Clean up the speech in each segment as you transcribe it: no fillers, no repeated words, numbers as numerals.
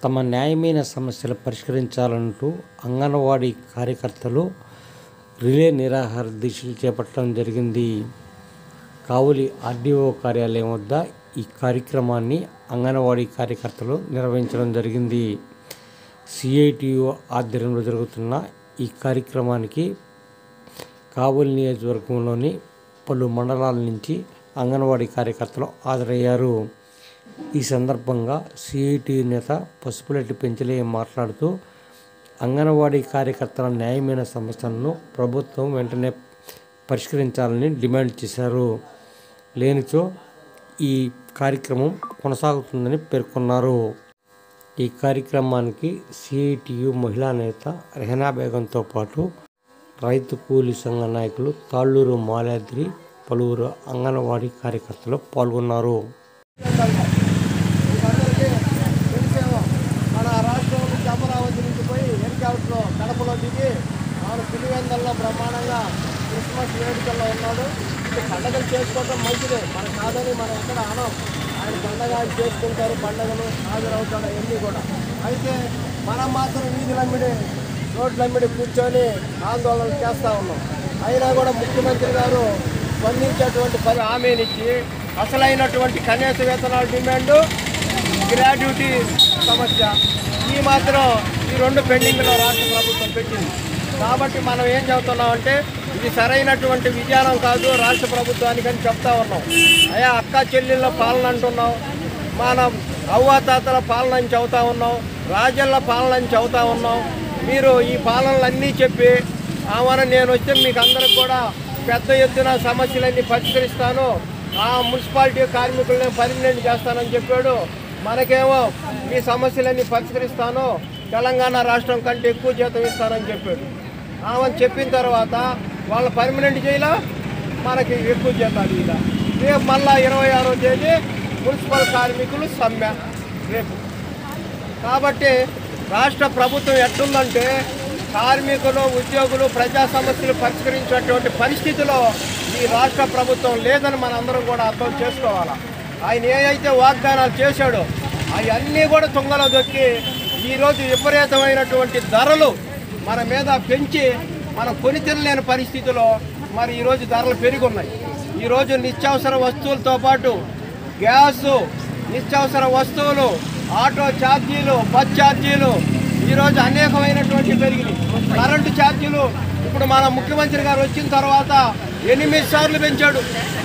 తమ న్యాయమైన సమస్యలు పరిష్కరించాలంటూ అంగన్వాడీ కార్యకర్తలు రిలే నిరాహార దీక్షలు చేపట్టడం జరిగింది. కావలి ఆర్డీఓ కార్యాలయం వద్ద ఈ కార్యక్రమాన్ని అంగన్వాడీ కార్యకర్తలు నిర్వహించడం జరిగింది. సిఐటియు ఆధ్వర్యంలో జరుగుతున్న ఈ కార్యక్రమానికి కావలి నియోజకవర్గంలోని పలు మండలాల నుంచి అంగన్వాడీ కార్యకర్తలు హాజరయ్యారు. ఈ సందర్భంగా సిఐటియు నేత పసుపులెట్టి పెంచలయ్య మాట్లాడుతూ అంగన్వాడీ కార్యకర్తల న్యాయమైన సమస్యలను ప్రభుత్వం వెంటనే పరిష్కరించాలని డిమాండ్ చేశారు. లేనిచో ఈ కార్యక్రమం కొనసాగుతుందని పేర్కొన్నారు. ఈ కార్యక్రమానికి సిఐటియు మహిళా నేత రెహనా బేగంతో పాటు రైతు కూలీ సంఘ నాయకులు తాళ్ళూరు మాలాద్రి, పలువురు అంగన్వాడీ కార్యకర్తలు పాల్గొన్నారు. మన రాష్ట్రం నుంచి అమరావతి నుంచి పోయి హెలికాప్టర్లో కడపలో దిగి ఆయన పులివెందల్లో బ్రహ్మాండంగా క్రిస్మస్ వేడుకల్లో ఉన్నాడు. పండగలు చేసుకోవడం మంచిదే, మన కాదని మనం ఎక్కడ అనం. ఆయన పండగ చేసుకుంటారు, పండగలు హాజరవుతాడు అవన్నీ కూడా. అయితే మనం మాత్రం వీధులమ్మిడి రోడ్లమ్మిడి కూర్చొని ఆందోళన చేస్తూ ఉన్నాం. అయినా కూడా ముఖ్యమంత్రి గారు స్పందించేటువంటి హామీనిచ్చి అసలైనటువంటి కనీస వేతనాల డిమాండు, గ్రాడ్యుటీ సమస్య ఈ మాత్రం ఈ రెండు పెండింగ్లో రాష్ట్ర ప్రభుత్వం పెట్టింది. కాబట్టి మనం ఏం చెబుతున్నామంటే ఇది సరైనటువంటి విధానం కాదు రాష్ట్ర ప్రభుత్వానికి అని చెప్తా ఉన్నాం. అయ్యా అక్క చెల్లెళ్ళ పాలన అంటున్నాం, మనం అవ్వాతాతల పాలన అని చెబుతా ఉన్నాం, రాజల్ల పాలన అని చెబుతా ఉన్నాం. మీరు ఈ పాలనలన్నీ చెప్పి నేను వస్తే మీకు అందరికి కూడా పెద్ద ఎత్తున సమస్యలన్నీ పరిష్కరిస్తాను, ఆ మున్సిపాలిటీ కార్మికులను పర్మినెంట్ చేస్తానని చెప్పాడు. మనకేమో మీ సమస్యలన్నీ పరిష్కరిస్తాను, తెలంగాణ రాష్ట్రం కంటే ఎక్కువ జీతం ఇస్తానని చెప్పాడు. ఆమెను చెప్పిన తర్వాత వాళ్ళ పర్మనెంట్ చేయాల, మనకి ఎక్కువ జీతాలు ఇలా. రేపు మళ్ళా 26వ తేదీ మున్సిపల్ కార్మికులు సమ్మె రేపు. కాబట్టి రాష్ట్ర ప్రభుత్వం ఎట్లుందంటే కార్మికులు, ఉద్యోగులు, ప్రజా సమస్యలు పరిష్కరించేటువంటి పరిస్థితిలో ఈ రాష్ట్ర ప్రభుత్వం లేదని మనందరం కూడా అర్థం చేసుకోవాలి. ఆయన ఏదైతే వాగ్దానాలు చేశాడో అవన్నీ కూడా తుంగలో దొక్కి ఈరోజు విపరీతమైనటువంటి ధరలు మన మీద పెంచి మనం కొని తినలేని పరిస్థితిలో మరి ఈరోజు ధరలు పెరిగి ఉన్నాయి. ఈరోజు నిత్యావసర వస్తువులతో పాటు గ్యాసు, నిత్యావసర వస్తువులు, ఆటో ఛార్జీలు, బస్ ఛార్జీలు ఈరోజు అనేకమైనటువంటి పెరిగినాయి. కరెంటు ఛార్జీలు ఇప్పుడు మన ముఖ్యమంత్రి గారు వచ్చిన తర్వాత 8 సార్లు పెంచాడు.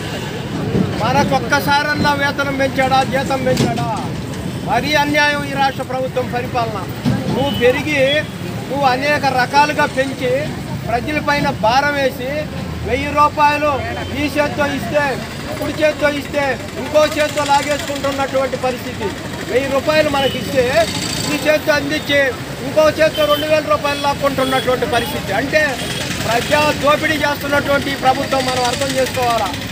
మనకు ఒక్కసారన్నా వేతనం పెంచాడా, జీతం పెంచాడా? మరీ అన్యాయం ఈ రాష్ట్ర ప్రభుత్వం పరిపాలన. నువ్వు పెరిగి నువ్వు అనేక రకాలుగా పెంచి ప్రజలపైన భారం వేసి 1000 రూపాయలు ఈ చేత్తో ఇస్తే, కుడి చేత్తో ఇస్తే ఇంకో చేత్తో లాగేసుకుంటున్నటువంటి పరిస్థితి. 1000 రూపాయలు మనకి ఇస్తే ఈ చేత్తో అందించి ఇంకో చేత్తో 2000 రూపాయలు లాక్కుంటున్నటువంటి పరిస్థితి. అంటే ప్రజా దోపిడీ చేస్తున్నటువంటి ప్రభుత్వం మనం అర్థం చేసుకోవాలా.